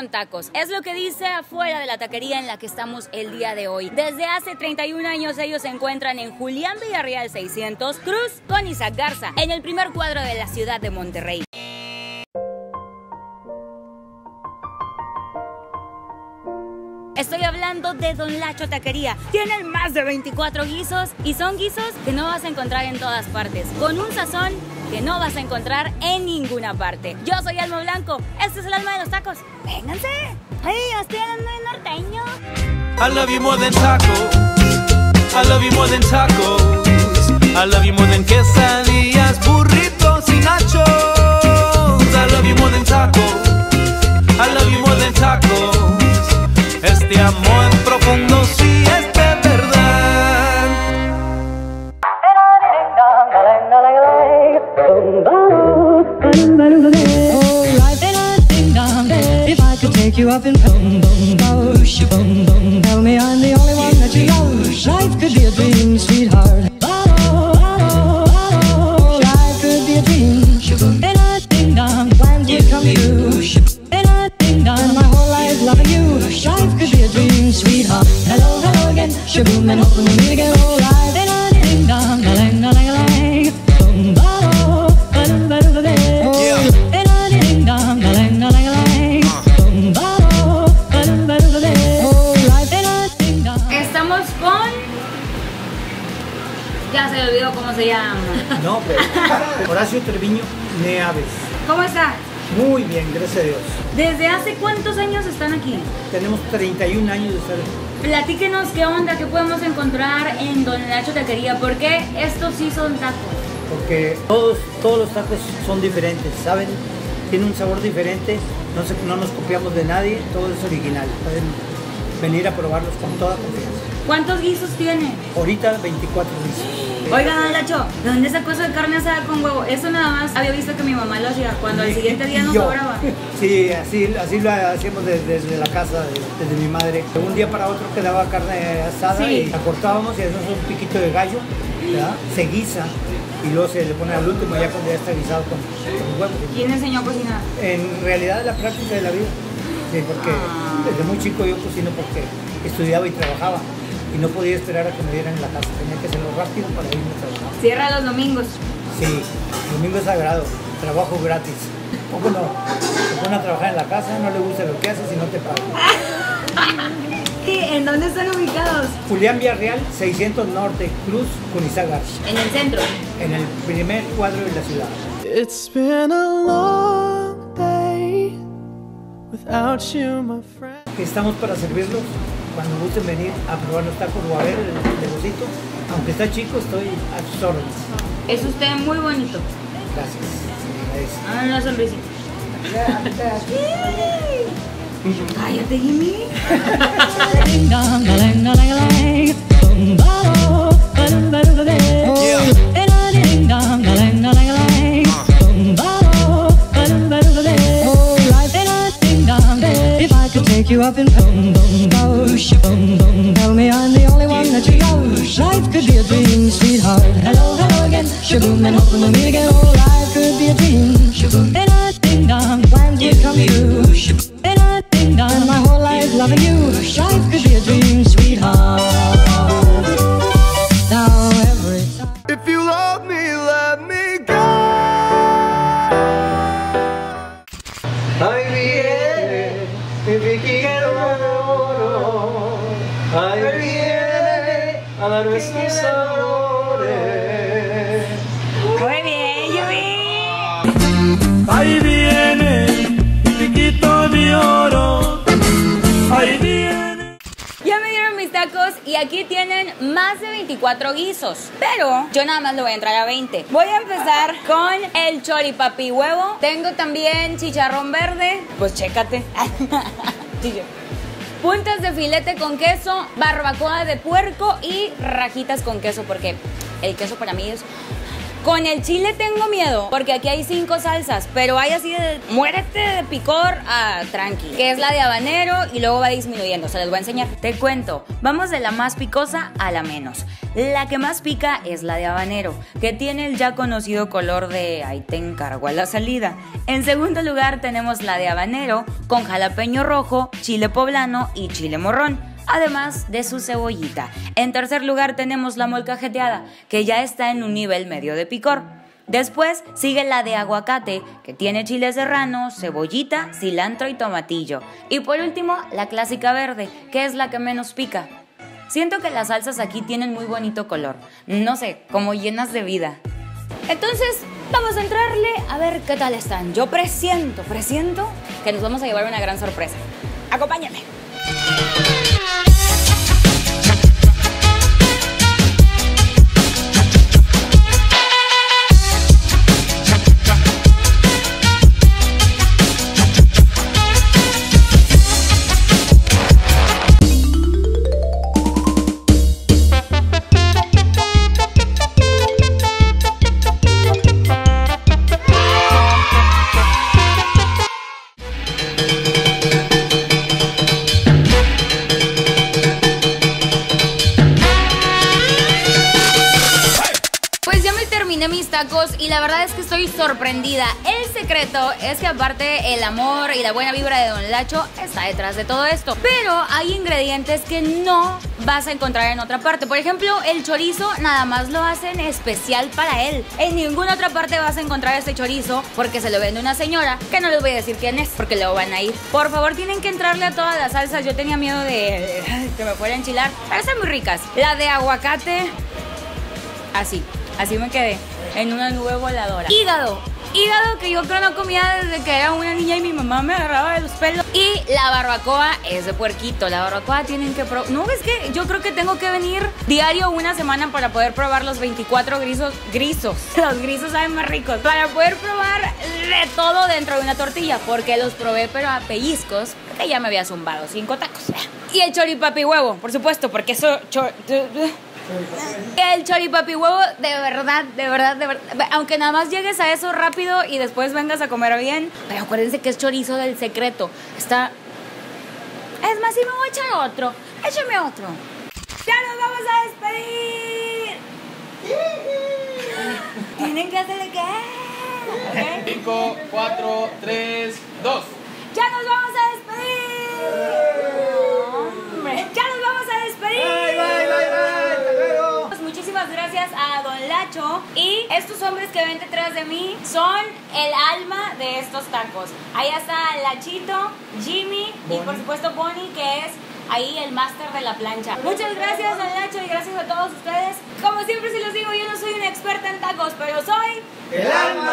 son tacos. Es lo que dice afuera de la taquería en la que estamos el día de hoy. Desde hace 31 años ellos se encuentran en Julián Villarreal 600, Cruz con Isaac Garza, en el primer cuadro de la ciudad de Monterrey. Estoy hablando de Don Lacho Taquería. Tienen más de 24 guisos y son guisos que no vas a encontrar en todas partes, con un sazón que no vas a encontrar en ninguna parte. Yo soy Alma Blanco, este es el alma de los tacos. ¡Vénganse! ¡Ay, yo estoy hablando de norteño! I love you more than taco. I love you more than tacos. I love you more than quesadillas, burritos y nachos. I love you more than taco. I love you more than tacos. Este amor profundo sí es de verdad. If I could take you up in boom boom boom boom boom, tell me I'm the only one that you love. Life could be a dream, sweetheart. Life could be a dream. Ding dong, plans would come true. Ding dong, my whole life loving you. Life could be a dream, sweetheart. Hello, hello again. Shaboom, and hoping we meet again. Oh, life. Ding dong, ding dong, ding dong, boom boom, ba-dum ba-dum ba-dum. Ding dong, ding dong, ding dong. Estamos con... Ya se me olvidó cómo se llama. No, pero Horacio Treviño Neaves. ¿Cómo está? Muy bien, gracias a Dios. ¿Desde hace cuántos años están aquí? Tenemos 31 años de estar aquí. Platíquenos qué onda, qué podemos encontrar en Don Lacho Taquería. ¿Por qué estos sí son tacos? Porque todos los tacos son diferentes, ¿saben? Tienen un sabor diferente, no nos copiamos de nadie, todo es original. Pueden venir a probarlos con toda confianza. ¿Cuántos guisos tiene? Ahorita 24 guisos. Oiga, Don Lacho, ¿de dónde sacó eso de carne asada con huevo? Eso nada más había visto que mi mamá lo hacía cuando al siguiente día no sobraba. Sí, así lo hacíamos desde la casa, desde mi madre. De un día para otro quedaba carne asada y la cortábamos y hacemos un piquito de gallo, ¿verdad? Se guisa y luego se le pone al último ya cuando ya está guisado con huevo. ¿Quién enseñó a cocinar? En realidad la práctica de la vida, sí, porque desde muy chico yo cocino porque estudiaba y trabajaba. Y no podía esperar a que me dieran en la casa, tenía que hacerlo rápido para irme a trabajar. ¿Cierra los domingos? Sí, domingo es sagrado, trabajo gratis. ¿Cómo no? Se pone a trabajar en la casa, no le gusta lo que haces y no te pagan. ¿Y en dónde están ubicados? Julián Villarreal, 600 Norte, Cruz con Isaac Garza. En el centro. En el primer cuadro de la ciudad. It's been a long day without you, my friend. Estamos para servirlos. Cuando gusten venir a probar los tacos o a ver el negocito, aunque está chico, estoy a sus órdenes. Es usted muy bonito. Gracias. Ah, una sonrisita. Cállate, Jimmy. Ding dong, ding dong, ding dong, boom boom, ba-dum ba-dum ba-dum. Ding dong, ding dong, ding dong, boom boom, ba-dum ba-dum ba-dum. Oh, life, ding dong. If I could take you up in boom boom boom boom, tell me I'm the only one that you love. Life could be a dream, sweetheart. Hello, hello again. Shaboom, and hoping we'll meet again. Oh, life could be a dream. Shaboom, ding dong, plans would come true. Ding dong, my whole life loving you. Life could be a dream, sweetheart. Now every time. If you love me, let me go. Ay, viene, mi viejito oro. Ay, viene a dar nuestros amores. Muy bien, Jimmy. Ahí viene mi piquito de oro. Ahí viene. Ya me dieron mis tacos y aquí tienen más de 24 guisos, pero yo nada más le voy a entrar a 20. Voy a empezar con el choripapi huevo. Tengo también chicharrón verde. Pues chécate. Puntas de filete con queso, barbacoa de puerco y rajitas con queso, porque el queso para mí es Con el chile tengo miedo, porque aquí hay 5 salsas, pero hay así de muérete de picor a tranqui, que es la de habanero y luego va disminuyendo, se les voy a enseñar. Te cuento, vamos de la más picosa a la menos. La que más pica es la de habanero, que tiene el ya conocido color de ahí te encargo a la salida. En segundo lugar tenemos la de habanero con jalapeño rojo, chile poblano y chile morrón, además de su cebollita. En tercer lugar tenemos la molcajeteada, que ya está en un nivel medio de picor. Después sigue la de aguacate, que tiene chile serrano, cebollita, cilantro y tomatillo. Y por último, la clásica verde, que es la que menos pica. Siento que las salsas aquí tienen muy bonito color, no sé, como llenas de vida. Entonces, vamos a entrarle a ver qué tal están. Yo presiento que nos vamos a llevar una gran sorpresa. Acompáñame. Mis tacos y la verdad es que estoy sorprendida. El secreto es que aparte el amor y la buena vibra de Don Lacho está detrás de todo esto, pero hay ingredientes que no vas a encontrar en otra parte. Por ejemplo, el chorizo nada más lo hacen especial para él. En ninguna otra parte vas a encontrar este chorizo porque se lo vende una señora, que no les voy a decir quién es porque luego van a ir. Por favor, tienen que entrarle a todas las salsas. Yo tenía miedo de que me fuera a enchilar, pero están muy ricas. La de aguacate, así me quedé, en una nube voladora. Hígado que yo creo no comía desde que era una niña y mi mamá me agarraba de los pelos. Y la barbacoa es de puerquito. La barbacoa tienen que probar. No, es que yo creo que tengo que venir diario una semana para poder probar los 24 grisos. Los grisos saben más ricos. Para poder probar de todo dentro de una tortilla, porque los probé pero a pellizcos, porque ya me había zumbado 5 tacos. Y el choripapi huevo, por supuesto, porque eso... El choripapi huevo, de verdad, aunque nada más llegues a eso rápido y después vengas a comer bien, pero acuérdense que es chorizo del secreto. Está... Es más, si me voy a echar otro, échame otro. ¡Ya nos vamos a despedir! Tienen que hacerle que... 5, 4, 3, 2. ¡Ya nos vamos a despedir! ¡Hombre! ¡Ya nos vamos a despedir! Bye. Muchísimas gracias a Don Lacho. Y estos hombres que ven detrás de mí son el alma de estos tacos. Ahí está Lachito, Jimmy y por supuesto Bonnie, que es ahí el máster de la plancha. Muchas gracias, Don Lacho, y gracias a todos ustedes. Como siempre se los digo, yo no soy una experta en tacos, pero soy... ¡El alma